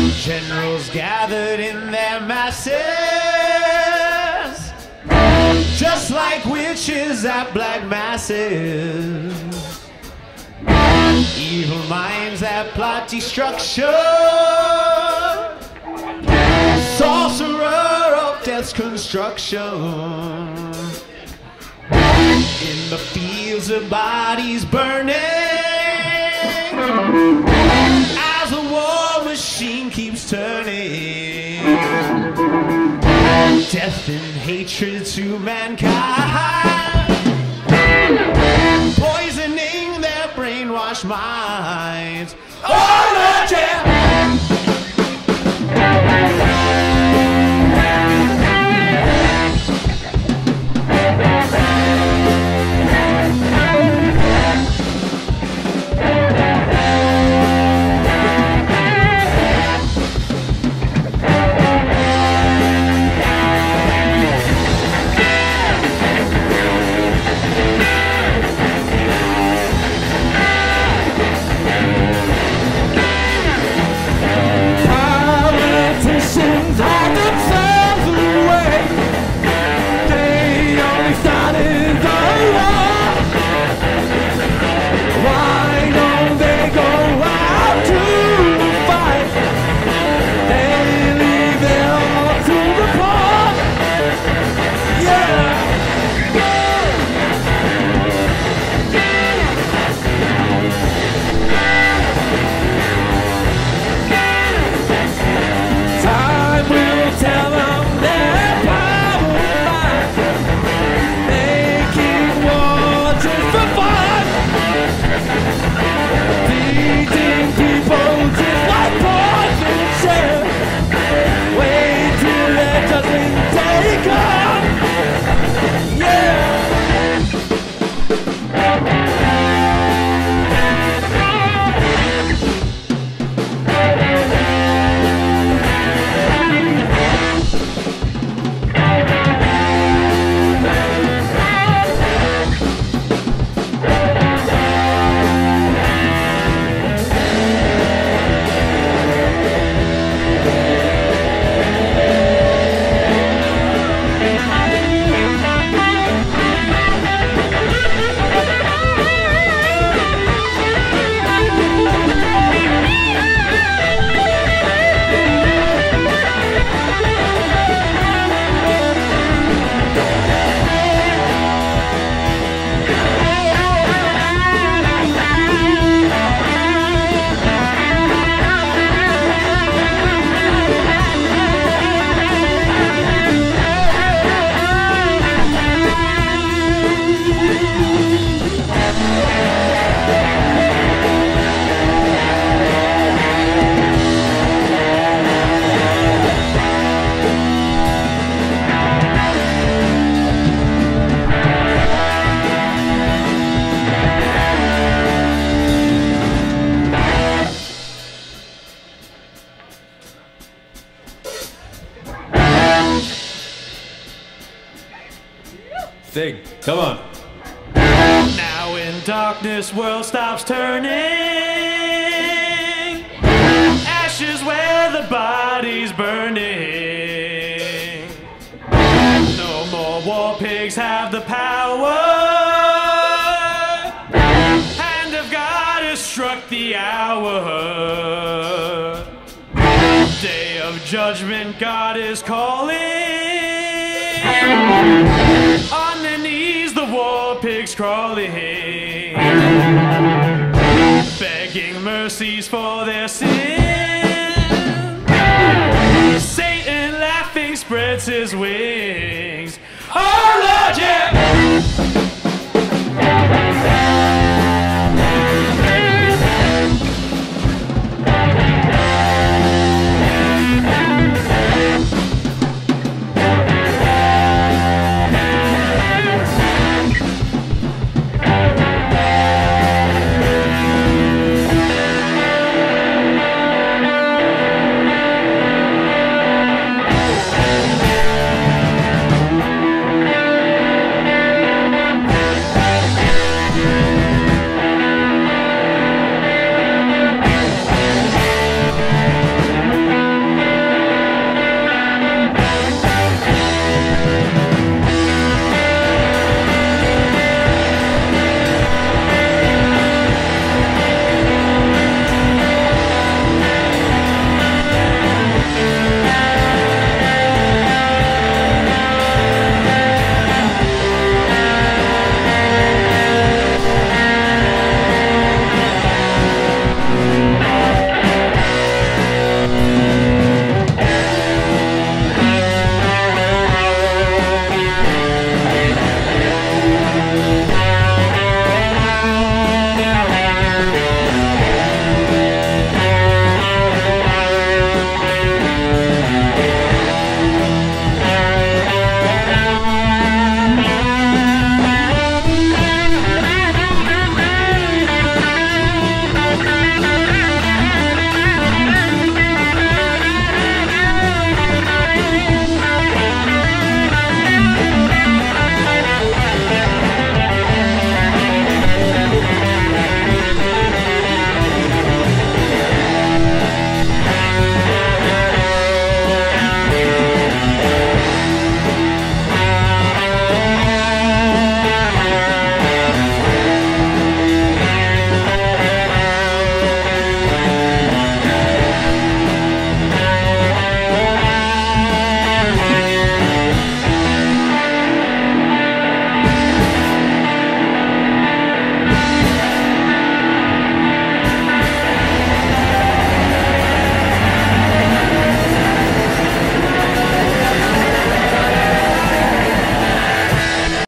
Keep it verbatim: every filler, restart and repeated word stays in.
Generals gathered in their masses, just like witches at black masses. Evil minds that plot destruction, sorcerer of death's construction. In the fields of bodies burning, as the war machine keeps turning. Death and hatred to mankind, poisoning their brainwashed minds. On a jet! Thing. Come on. Now in darkness, world stops turning. Ashes where the body's burning. No more war pigs have the power. Hand of God has struck the hour. Day of judgment, God is calling. On their knees, the war pigs crawling, begging mercies for their sins.